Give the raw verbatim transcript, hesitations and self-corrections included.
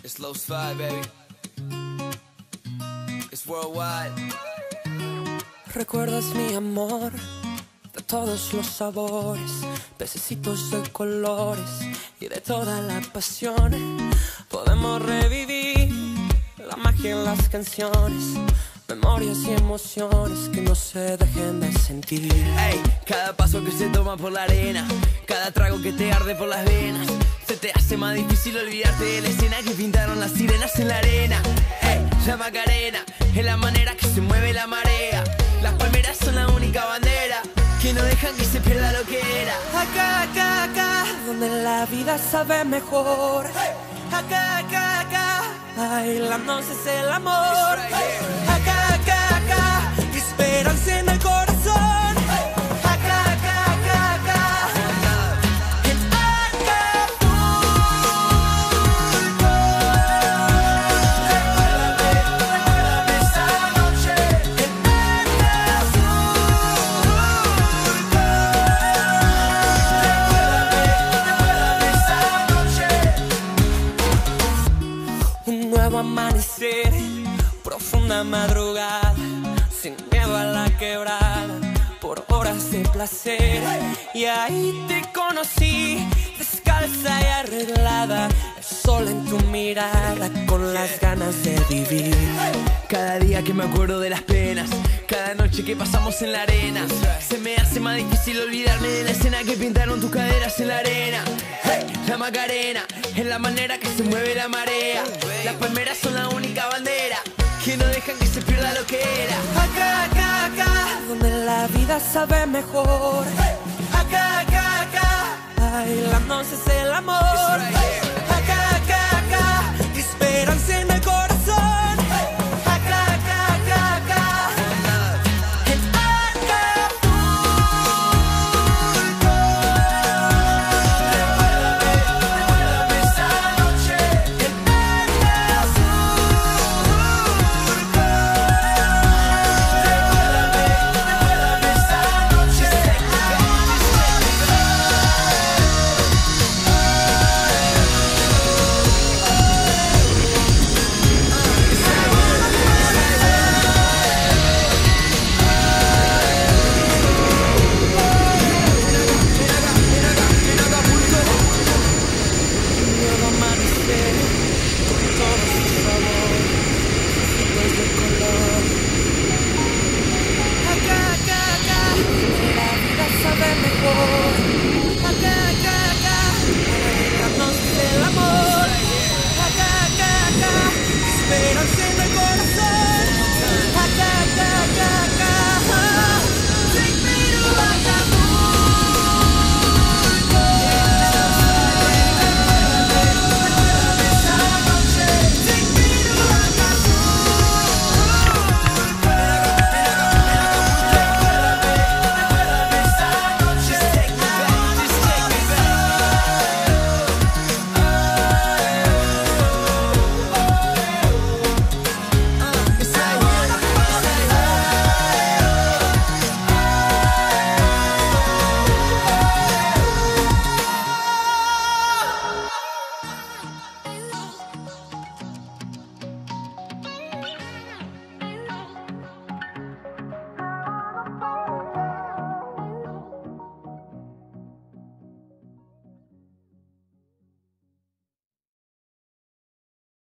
It's Los Five, baby. It's worldwide. Recuerdas mi amor de todos los sabores, pececitos de colores y de toda la pasión. Podemos revivir la magia en las canciones, memorias y emociones que no se dejen de sentir. Ey, cada paso que se toma por la arena, cada trago que te arde por las venas, se te hace más difícil olvidarte de la escena que pintaron las sirenas en la arena. Ey, la Macarena es la manera que se mueve la marea. Las palmeras son la única bandera que no dejan que se pierda lo que era. Acá, acá, acá, donde la vida sabe mejor. Acá, acá, acá, bailándose es el amor. Acá, acá, acá, esperanza en el corazón. Acá, acá, acá, acá, en Acapulco. Recuérdame esa noche en un nuevo amanecer, profunda madrugada, sin miedo a la quebrada, por horas de placer. Y ahí te conocí, descalza y arreglada, el sol en tu mirada, con las ganas de vivir. Cada día que me acuerdo de las penas, cada noche que pasamos en la arena, se me hace más difícil olvidarme de la escena que pintaron tus caderas en la arena. Hey, la Macarena es la manera que se mueve la marea. Las palmeras son la única bandera que no dejan que se pierda lo que era. Acá, acá, acá, donde la vida sabe mejor. Acá, acá, acá, bailándose es el amor.